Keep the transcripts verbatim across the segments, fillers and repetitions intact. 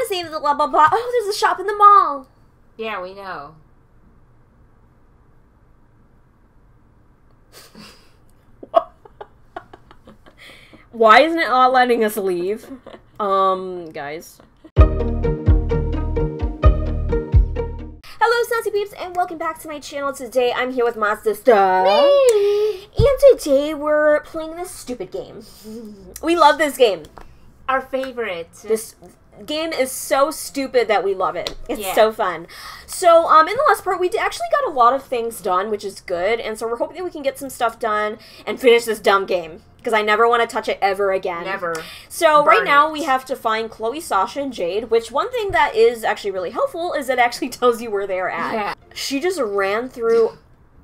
want to save the blah blah blah. Oh, there's a shop in the mall. Yeah, we know. Why isn't it not letting us leave? Um, guys. Hello, Sassy Peeps, and welcome back to my channel. Today, I'm here with my sister. Me. And today, we're playing this stupid game. We love this game. Our favorite. This game is so stupid that we love it. It's yeah. so fun. So, um, in the last part, we actually got a lot of things done, which is good. And so we're hoping that we can get some stuff done and finish this dumb game. Because I never want to touch it ever again. Never. So Burn right now it. we have to find Chloe, Sasha, and Jade, which one thing that is actually really helpful is it actually tells you where they're at. Yeah. She just ran through...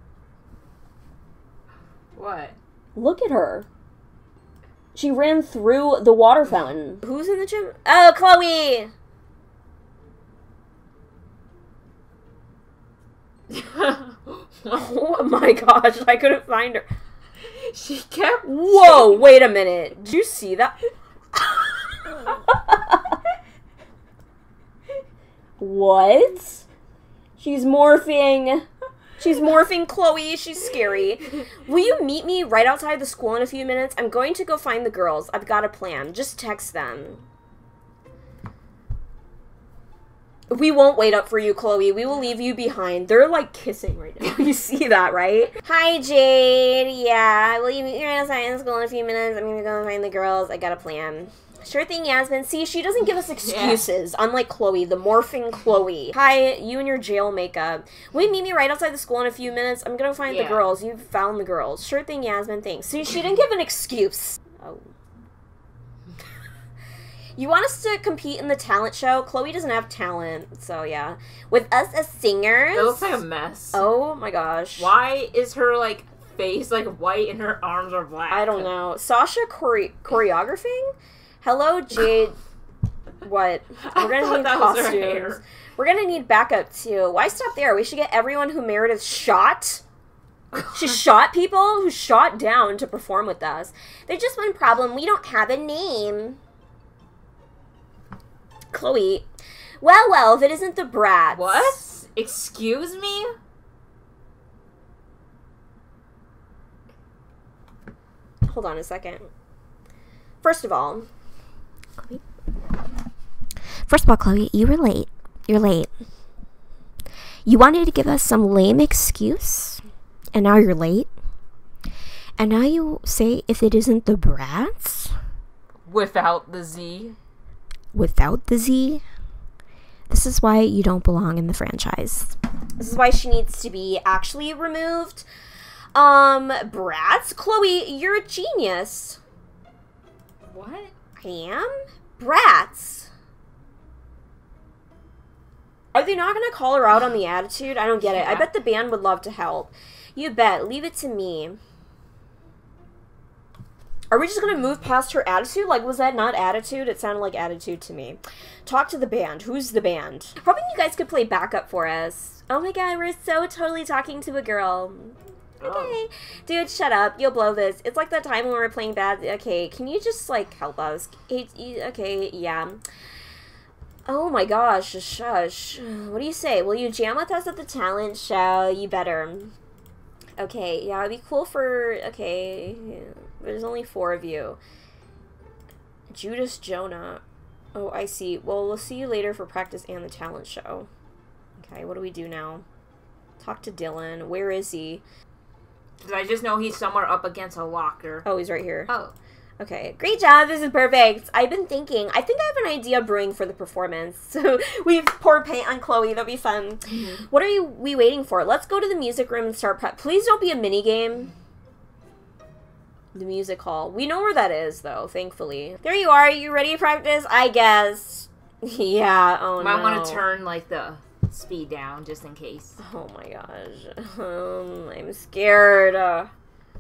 What? Look at her. She ran through the water fountain. Who's in the gym? Oh, Chloe! Oh my gosh, I couldn't find her. She kept... Whoa, wait a minute. Did you see that? What? She's morphing. She's morphing Chloe. She's scary. Will you meet me right outside the school in a few minutes? I'm going to go find the girls. I've got a plan. Just text them. We won't wait up for you, Chloe. We will leave you behind. They're, like, kissing right now. You see that, right? Hi, Jade. Yeah, will you meet me right outside in school in a few minutes? I'm gonna go find the girls. I got a plan. Sure thing, Yasmin. See, she doesn't give us excuses, yeah. Unlike Chloe, the morphing Chloe. Hi, you and your jail makeup. Will you meet me right outside the school in a few minutes? I'm gonna find yeah. the girls. You've found the girls. Sure thing, Yasmin. Thanks. See, she didn't give an excuse. Oh. You want us to compete in the talent show? Chloe doesn't have talent, so yeah. With us as singers... It looks like a mess. Oh my gosh. Why is her, like, face, like, white and her arms are black? I don't know. Sasha chore choreographing? Hello, Jade. What? We're gonna need costumes. We're gonna need backup, too. Why stop there? We should get everyone who Meredith shot... She shot people who shot down to perform with us. There's just one problem. We don't have a name. Chloe. Well, well, if it isn't the Brats. What? Excuse me? Hold on a second. First of all, Chloe. First of all, Chloe, you were late. You're late. You wanted to give us some lame excuse, and now you're late. And now you say if it isn't the Brats? Without the Z. Without the Z? This is why you don't belong in the franchise. This is why she needs to be actually removed. Um, Brats? Chloe, you're a genius. What? I am? Brats. Are they not going to call her out on the attitude? I don't get it. Yeah. I bet the band would love to help. You bet. Leave it to me. Are we just going to move past her attitude? Like, was that not attitude? It sounded like attitude to me. Talk to the band. Who's the band? Hoping you guys could play backup for us. Oh my god, we're so totally talking to a girl. Okay. Oh. Dude, shut up. You'll blow this. It's like that time when we were playing bad. Okay, can you just, like, help us? Okay, yeah. Oh my gosh, shush. What do you say? Will you jam with us at the talent show? You better. Okay, yeah, it'd be cool for... Okay, there's only four of you. Judas Jonah. Oh, I see. Well, we'll see you later for practice and the talent show. Okay, what do we do now? Talk to Dylan. Where is he? I just know he's somewhere up against a locker. Oh, he's right here. Oh. Okay, great job. This is perfect. I've been thinking. I think I have an idea brewing for the performance. So we've poured paint on Chloe. That'll be fun. Mm-hmm. What are you, we waiting for? Let's go to the music room and start prep. Please don't be a mini game. The music hall. We know where that is, though, thankfully. There you are. Are you ready to practice? I guess. Yeah, oh Might no. want to turn, like, the speed down, just in case. Oh my gosh. Um, I'm scared. Uh,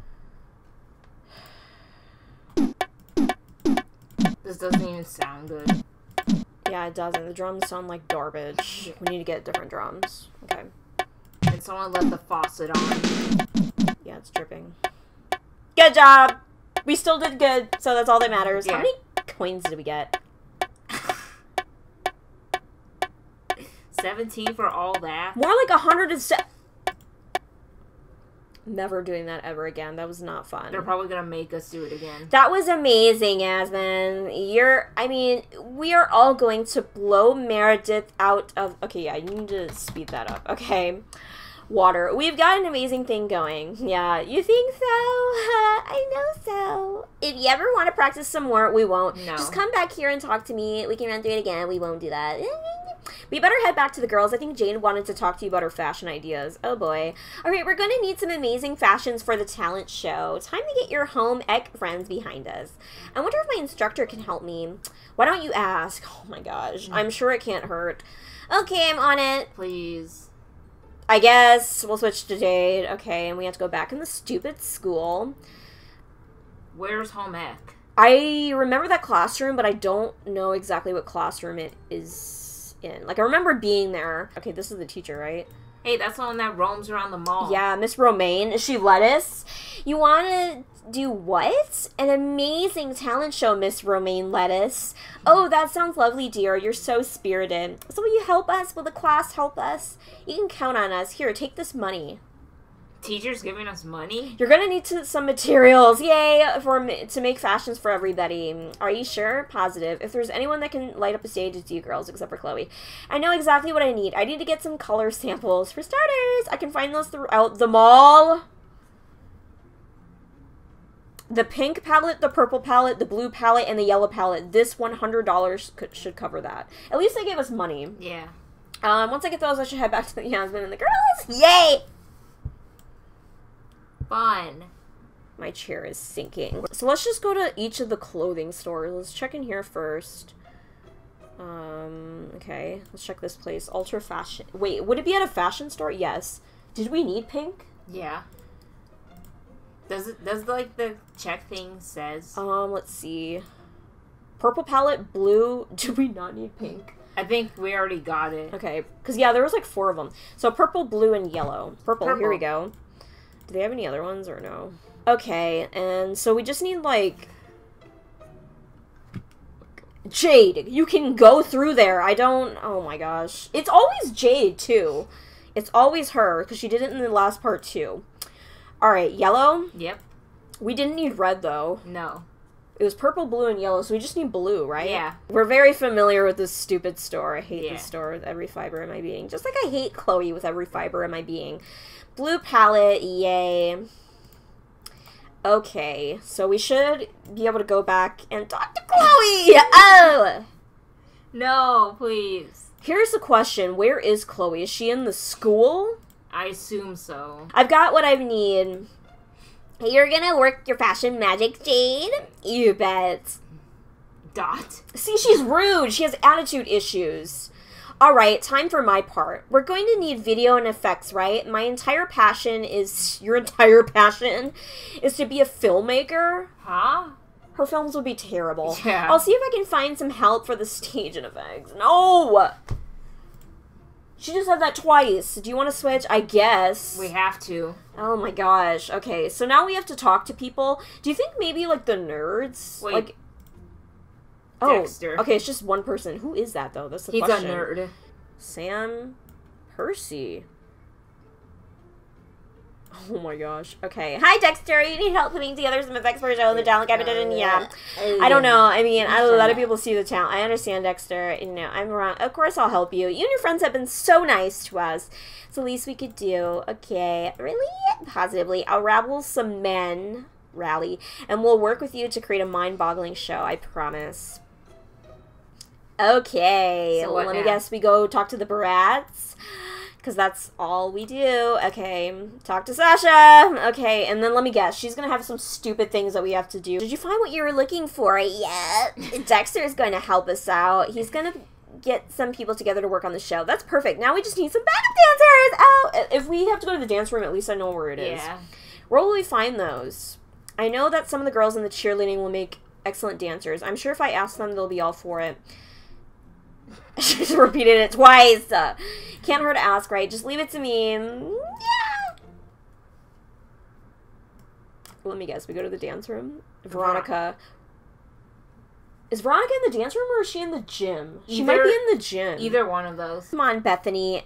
This doesn't even sound good. Yeah, it doesn't. The drums sound like garbage. We need to get different drums. Okay. And someone let the faucet on. Yeah, it's dripping. Good job! We still did good, so that's all that matters. Yeah. How many coins did we get? seventeen for all that? More like a hundred and se- Never doing that ever again. That was not fun. They're probably gonna make us do it again. That was amazing, Yasmin. You're, I mean, we are all going to blow Meredith out of, okay, yeah, you need to speed that up, okay. Water. We've got an amazing thing going. Yeah, you think so? I know so. If you ever want to practice some more, we won't. No. Just come back here and talk to me. We can run through it again. We won't do that. We better head back to the girls. I think Jane wanted to talk to you about her fashion ideas. Oh boy. Alright, we're going to need some amazing fashions for the talent show. Time to get your home ec friends behind us. I wonder if my instructor can help me. Why don't you ask? Oh my gosh. I'm sure it can't hurt. Okay, I'm on it. Please. I guess we'll switch to Jade. Okay, and we have to go back in the stupid school. Where's home ec? I remember that classroom, but I don't know exactly what classroom it is in. Like, I remember being there. Okay, this is the teacher, right? Hey, that's the one that roams around the mall. Yeah, Miss Romaine. Is she lettuce? You want to do what? An amazing talent show, Miss Romaine Lettuce. Oh, that sounds lovely, dear. You're so spirited. So will you help us? Will the class help us? You can count on us. Here, take this money. Teacher's giving us money? You're gonna need to, some materials, yay, for to make fashions for everybody. Are you sure? Positive. If there's anyone that can light up a stage, it's you girls, except for Chloe. I know exactly what I need. I need to get some color samples. For starters, I can find those throughout the mall. The pink palette, the purple palette, the blue palette, and the yellow palette. This one hundred dollars could, should cover that. At least they gave us money. Yeah. Um, once I get those, I should head back to the Yasmin and the girls. Yay! Fun. My chair is sinking. So let's just go to each of the clothing stores. Let's check in here first. Um, okay. Let's check this place. Ultra fashion. Wait, would it be at a fashion store? Yes. Did we need pink? Yeah. Does it, does like the check thing says? Um, let's see. Purple palette, blue. Do we not need pink? I think we already got it. Okay. Because, yeah, there was like four of them. So purple, blue, and yellow. Purple, Purple. Here we go. Do they have any other ones or no? Okay, and so we just need, like... Jade, you can go through there. I don't... Oh my gosh. It's always Jade, too. It's always her, because she did it in the last part, too. Alright, yellow. Yep. We didn't need red, though. No. It was purple, blue, and yellow, so we just need blue, right? Yeah. We're very familiar with this stupid store. I hate Yeah. this store with every fiber of my being. Just like I hate Chloe with every fiber of my being. Blue palette, yay. Okay, so we should be able to go back and talk to Chloe! Oh! No, please. Here's the question. Where is Chloe? Is she in the school? I assume so. I've got what I need. You're gonna work your fashion magic, Jade? You bet. Dot. See, she's rude. She has attitude issues. Alright, time for my part. We're going to need video and effects, right? My entire passion is... Your entire passion is to be a filmmaker. Huh? Her films will be terrible. Yeah. I'll see if I can find some help for the stage and effects. No! She just said that twice. Do you want to switch? I guess. We have to. Oh my gosh. Okay, so now we have to talk to people. Do you think maybe, like, the nerds? Wait. Like... Oh, Dexter. okay, it's just one person. Who is that, though? That's the He's question. a nerd. Sam Percy. Oh my gosh. Okay. Hi, Dexter. You need help putting together some effects for a show in the talent cabinet? Yeah. I don't know. I mean, I, a lot of people see the talent. I understand, Dexter. You know, I'm wrong. Of course, I'll help you. You and your friends have been so nice to us. It's the least we could do. Okay. Really? Positively. I'll rabble some men. Rally. And we'll work with you to create a mind-boggling show. I promise. Okay, So well, what let me now? guess we go talk to the brats, because that's all we do. Okay, talk to Sasha. Okay, and then let me guess, she's going to have some stupid things that we have to do. Did you find what you were looking for yet? Dexter is going to help us out. He's going to get some people together to work on the show. That's perfect. Now we just need some backup dancers. Oh, if we have to go to the dance room, at least I know where it is. Yeah. Where will we find those? I know that some of the girls in the cheerleading will make excellent dancers. I'm sure if I ask them, they'll be all for it. She's repeated it twice. Uh, can't hurt to ask, right? Just leave it to me. Yeah. Let me guess. We go to the dance room. Veronica. Is Veronica in the dance room or is she in the gym? She Either, might be in the gym. Either one of those. Come on, Bethany.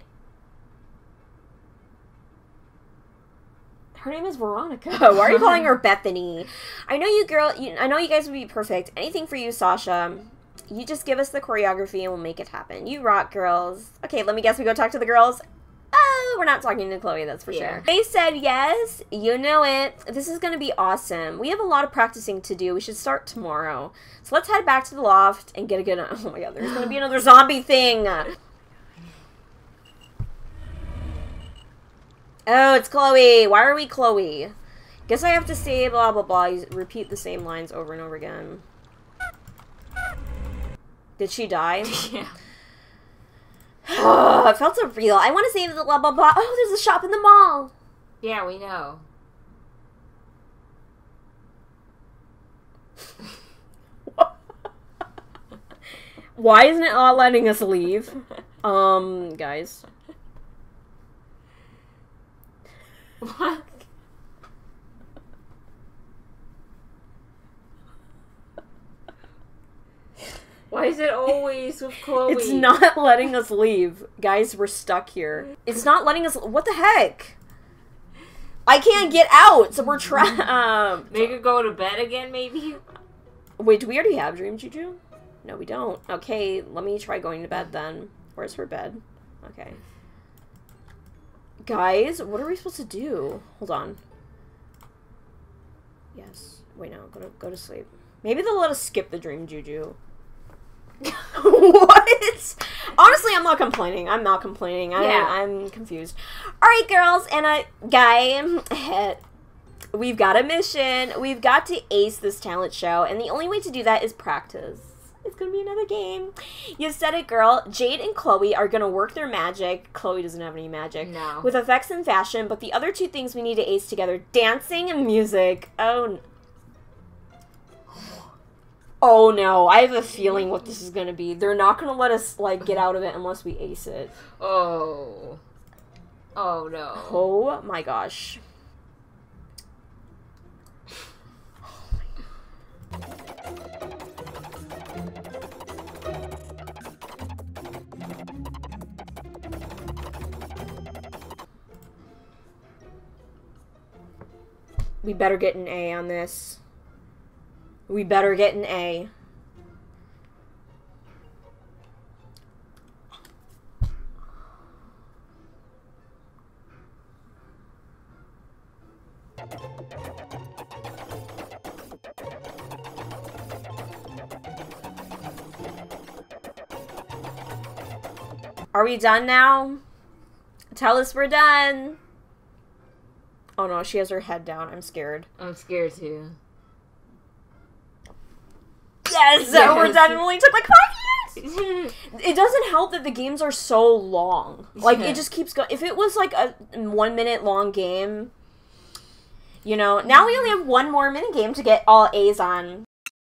Her name is Veronica. Why are you calling her Bethany? I know you girl. You, I know you guys would be perfect. Anything for you, Sasha. You just give us the choreography and we'll make it happen. You rock, girls. Okay, let me guess we go talk to the girls. Oh, we're not talking to Chloe, that's for yeah. sure. They said yes. You know it. This is going to be awesome. We have a lot of practicing to do. We should start tomorrow. So let's head back to the loft and get a good... Oh my god, there's going to be another zombie thing. Oh, it's Chloe. Why are we Chloe? Guess I have to say blah, blah, blah. You repeat the same lines over and over again. Did she die? Yeah. It felt so real. I want to save the blah, blah, blah. Oh, there's a shop in the mall. Yeah, we know. Why isn't it not letting us leave? Um, guys. What? Why is it always with Chloe? It's not letting us leave. Guys, we're stuck here. It's not letting us... What the heck? I can't get out, so we're trying... Um, Make her go to bed again, maybe? wait, do we already have Dream Juju? No, we don't. Okay, let me try going to bed then. Where's her bed? Okay. Guys, what are we supposed to do? Hold on. Yes. Wait, no. Go to, go to sleep. Maybe they'll let us skip the Dream Juju. What? Honestly, I'm not complaining. I'm not complaining. I, Yeah. I'm confused. Alright, girls, and a guy, we've got a mission. We've got to ace this talent show, and the only way to do that is practice. It's gonna be another game. You said it, girl. Jade and Chloe are gonna work their magic. Chloe doesn't have any magic. No. With effects and fashion, but the other two things we need to ace together, dancing and music. Oh, Oh no, I have a feeling what this is gonna be. They're not gonna let us, like, get out of it unless we ace it. Oh. Oh no. Oh my gosh. We better get an A on this. We better get an A. Are we done now? Tell us we're done. Oh no, she has her head down. I'm scared. I'm scared too. Yes, Yes. we're done. It only took like five years. It doesn't help that the games are so long. Like, Yeah. it just keeps going. If it was like a one minute long game, you know, now we only have one more mini game to get all A's on.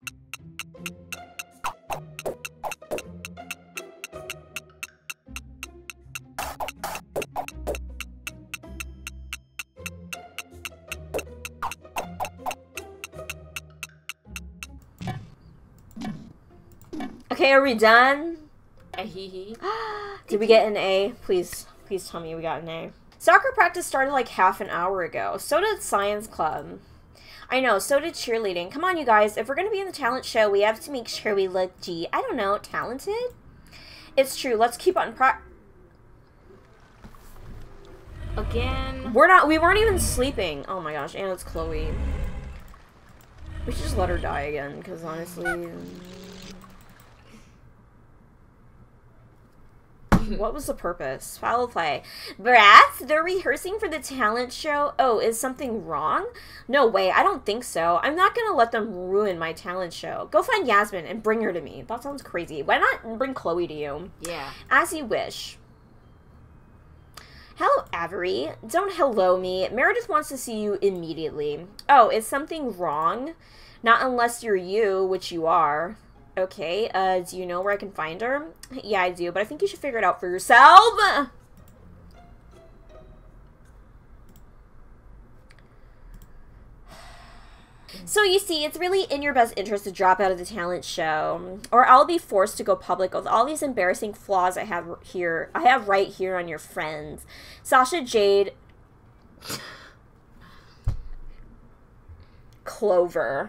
Okay, are we done? A hee hee. Did we get an A? Please, please tell me we got an A. Soccer practice started like half an hour ago. So did science club. I know, so did cheerleading. Come on, you guys. If we're going to be in the talent show, we have to make sure we look, gee, I don't know, talented? It's true. Let's keep on pra- Again. We're not, we weren't even sleeping. Oh my gosh, and it's Chloe. We should just let her die again, because honestly... What was the purpose? Foul play. Brats, they're rehearsing for the talent show. Oh, is something wrong? No way, I don't think so. I'm not gonna let them ruin my talent show. Go find Yasmin and bring her to me. That sounds crazy. Why not bring Chloe to you? Yeah. As you wish. Hello, Avery. Don't hello me. Meredith wants to see you immediately. Oh, is something wrong? Not unless you're you, which you are. Okay, uh, do you know where I can find her? Yeah, I do, but I think you should figure it out for yourself! So you see, it's really in your best interest to drop out of the talent show, or I'll be forced to go public with all these embarrassing flaws I have here. I have right here on your friends. Sasha, Jade, Clover.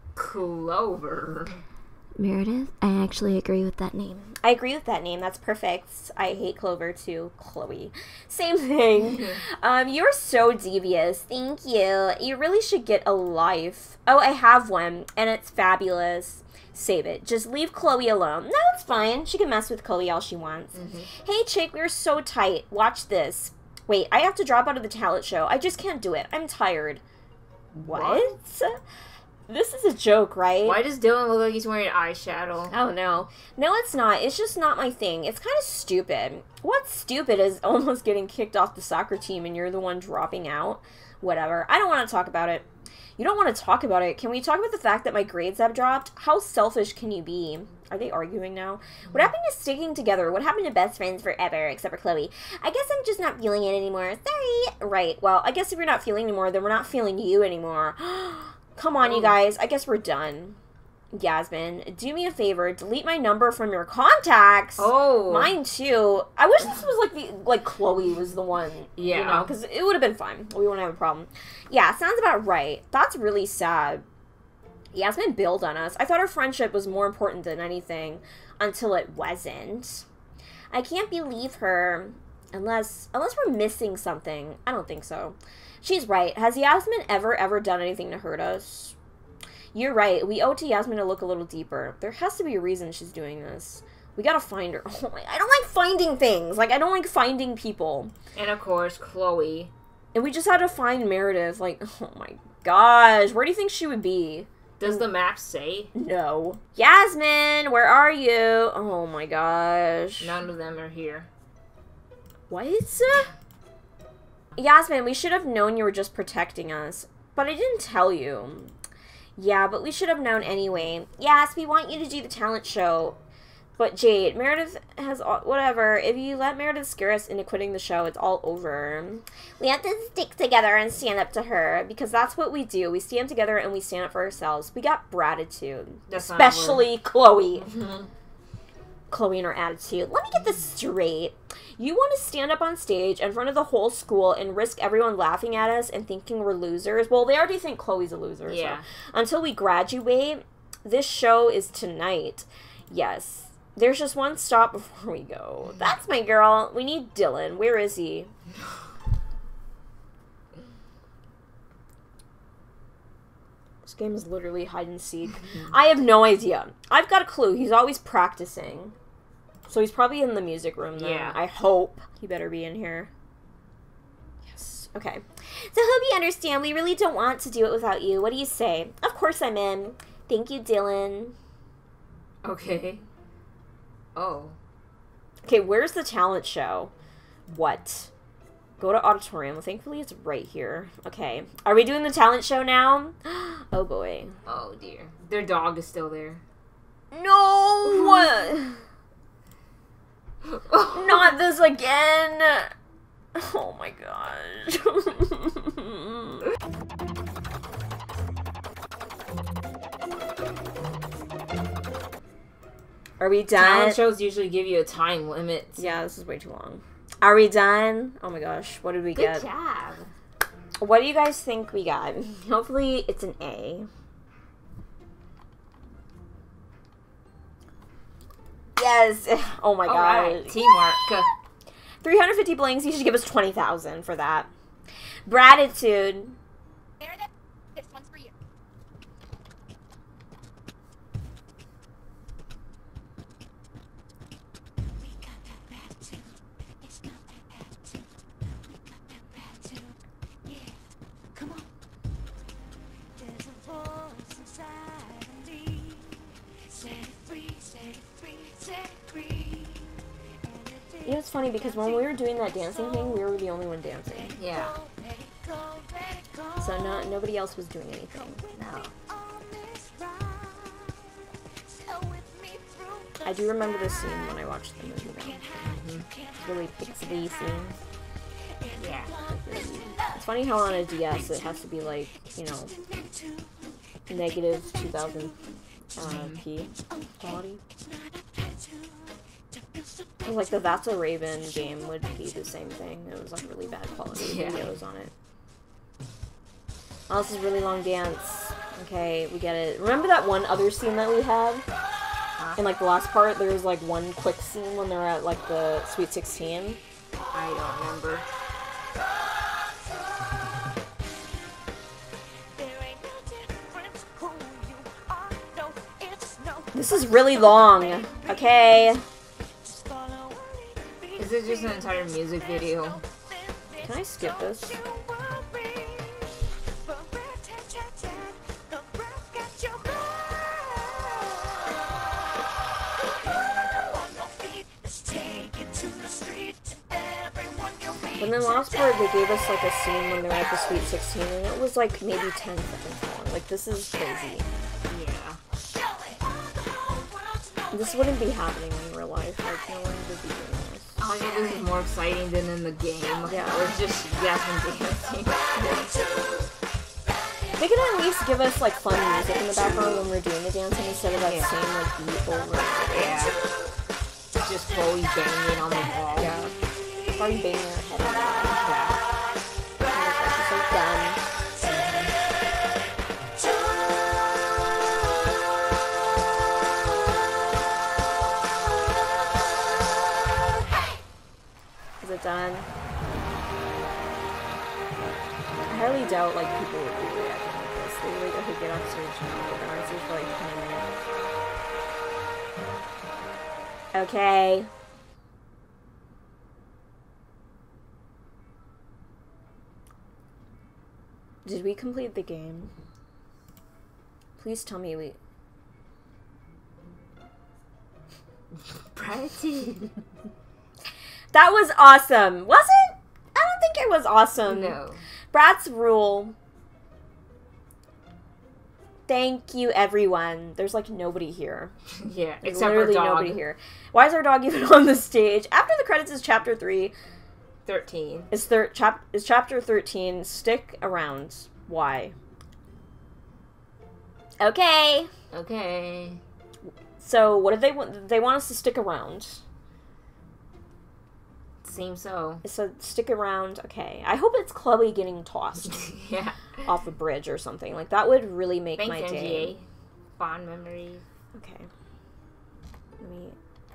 Clover. Meredith, I actually agree with that name. I agree with that name. That's perfect. I hate Clover too. Chloe. Same thing. um, you're so devious. Thank you. You really should get a life. Oh, I have one, and it's fabulous. Save it. Just leave Chloe alone. No, it's fine. She can mess with Chloe all she wants. Mm-hmm. Hey, chick, we're so tight. Watch this. Wait, I have to drop out of the talent show. I just can't do it. I'm tired. What? what? This is a joke, right? Why does Dylan look like he's wearing eyeshadow? Oh, no. No, it's not. It's just not my thing. It's kind of stupid. What's stupid is almost getting kicked off the soccer team and you're the one dropping out. Whatever. I don't want to talk about it. You don't want to talk about it. Can we talk about the fact that my grades have dropped? How selfish can you be? Are they arguing now? What happened to sticking together? What happened to best friends forever, except for Chloe? I guess I'm just not feeling it anymore. Sorry. Right. Well, I guess if you're not feeling anymore, then we're not feeling you anymore. Come on, you guys. I guess we're done. Yasmin, do me a favor. Delete my number from your contacts. Oh. Mine, too. I wish this was like the like Chloe was the one. Yeah. You know, because it would have been fine. We wouldn't have a problem. Yeah, sounds about right. That's really sad. Yasmin bailed on us. I thought our friendship was more important than anything until it wasn't. I can't believe her unless unless we're missing something. I don't think so. She's right. Has Yasmin ever, ever done anything to hurt us? You're right. We owe it to Yasmin to look a little deeper. There has to be a reason she's doing this. We gotta find her. Oh my, I don't like finding things. Like, I don't like finding people. And, of course, Chloe. And we just had to find Meredith. Like, oh my gosh. Where do you think she would be? Does the map say? No. Yasmin, where are you? Oh my gosh. None of them are here. What? Yasmin, we should have known you were just protecting us. But I didn't tell you. Yeah, but we should have known anyway. Yes, we want you to do the talent show. But Jade, Meredith has... all, whatever. If you let Meredith scare us into quitting the show, it's all over. We have to stick together and stand up to her. Because that's what we do. We stand together and we stand up for ourselves. We got gratitude. That's especially Chloe. Chloe and her attitude. Let me get this straight. You want to stand up on stage in front of the whole school and risk everyone laughing at us and thinking we're losers? Well, they already think Chloe's a loser. Yeah. So. Until we graduate, this show is tonight. Yes. There's just one stop before we go. That's my girl. We need Dylan. Where is he? This game is literally hide and seek. I have no idea. I've got a clue. He's always practicing. So he's probably in the music room, though. Yeah. I hope. He better be in here. Yes. Okay. So hope you understand. We really don't want to do it without you. What do you say? Of course I'm in. Thank you, Dylan. Okay. Oh. Okay, where's the talent show? What? Go to auditorium. Thankfully, it's right here. Okay. Are we doing the talent show now? Oh, boy. Oh, dear. Their dog is still there. No! Not this again! Oh, my gosh. Are we done? Talent shows usually give you a time limit. Yeah, this is way too long. Are we done? Oh my gosh, what did we Good get? Good job. What do you guys think we got? Hopefully it's an A. Yes! Oh my gosh. Right. Teamwork. three hundred fifty blinks, you should give us twenty thousand for that. Gratitude. Meredith, this one's for you. We got that attitude. It's not that attitude. We got that attitude. Yeah, come on. There's a voice inside of me. Set it free, set it free, set it free. You know, it's funny because when we were doing that dancing thing, we were the only one dancing. Yeah. So not nobody else was doing anything. No. I do remember this scene when I watched the movie though. Mm-hmm. It's really pixely scene. Yeah. It's funny how on a D S it has to be like, you know, negative two thousand uh, p quality. It was like the That's a Raven game would be the same thing. It was like really bad quality Yeah. videos on it. Oh, this is a really long dance. Okay, we get it. Remember that one other scene that we had? In like the last part, there was like one quick scene when they were at like the Sweet sixteen. I don't remember. This is really long. Okay. Is it just an entire music video? Can I skip this? But then last part, they gave us like a scene when they were at the Sweet sixteen, and it was like maybe ten seconds long. Like, this is crazy. Yeah. This wouldn't be happening in real life. Like, no one would be doing this. I think this is more exciting than in the game. Yeah. Where it's just death and dancing. They could at least give us like fun music in the background when we're doing the dancing instead of that Yeah. same like beat over and over. Yeah. Just Chloe banging on the wall. Yeah. Probably banging her head on it. Yeah. She's so dumb. Is it done? I highly doubt like people would be reacting like this. They like okay, get off stage now. They've been on stage for like twenty minutes. Okay. Did we complete the game? Please tell me we... Pretty. That was awesome! Was it? I don't think it was awesome. No. Bratz rule. Thank you, everyone. There's like nobody here. Yeah. There's Except for literally dog. nobody here. Why is our dog even on the stage? After the credits is chapter three. Thirteen. Is thir- chap- is chapter thirteen. Stick around. Why? Okay. Okay. So what did they want? They want us to stick around. Seems so. So stick around. Okay. I hope it's Chloe getting tossed Yeah. off a bridge or something. Like that would really make Thanks, my N G day. A. Fond memories. Okay. Let me...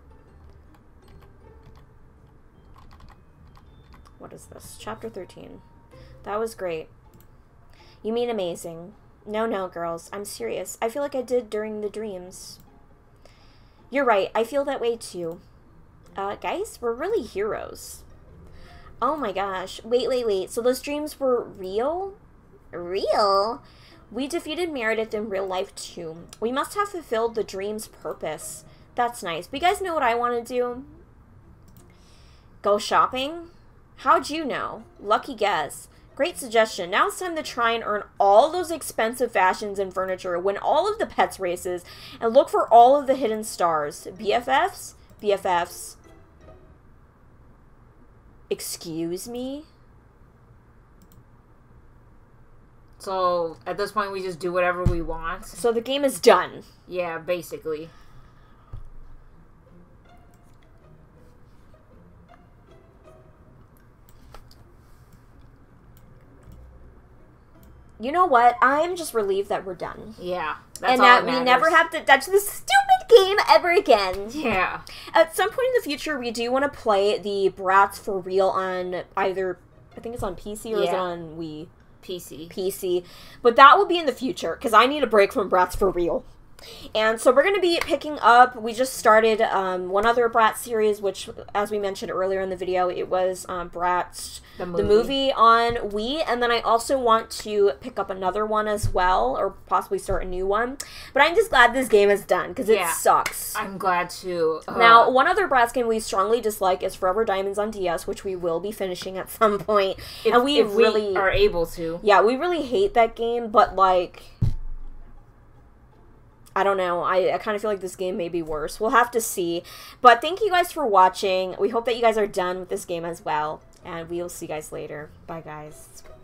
What is this? Chapter thirteen. That was great. You mean amazing. No, no, girls. I'm serious. I feel like I did during the dreams. You're right. I feel that way too. Uh, guys, we're really heroes. Oh my gosh. Wait, wait, wait. So those dreams were real? Real? We defeated Meredith in real life too. We must have fulfilled the dream's purpose. That's nice. But you guys know what I want to do? Go shopping? How'd you know? Lucky guess. Great suggestion. Now it's time to try and earn all those expensive fashions and furniture, win all of the pets races, and look for all of the hidden stars. B F Fs? B F Fs. Excuse me? So, at this point, we just do whatever we want. So the game is done. Yeah, basically. You know what? I'm just relieved that we're done. Yeah. That's and all that that we never matters. have to touch this stupid game ever again. Yeah. At some point in the future, we do want to play the Bratz for real on either, I think it's on P C or is it Yeah. on Wii? P C. P C. But that will be in the future, because I need a break from Bratz for real. And so we're going to be picking up, we just started um, one other Bratz series, which, as we mentioned earlier in the video, it was um, Bratz, The the movie. movie on Wii, and then I also want to pick up another one as well, or possibly start a new one. But I'm just glad this game is done, because it Yeah. sucks. I'm glad to. Uh, Now, one other Bratz game we strongly dislike is Forever Diamonds on D S, which we will be finishing at some point. if, and we if really we are able to. yeah, we really hate that game, but, like, I don't know. I, I kind of feel like this game may be worse. We'll have to see. But thank you guys for watching. We hope that you guys are done with this game as well. And we will see you guys later. Bye, guys.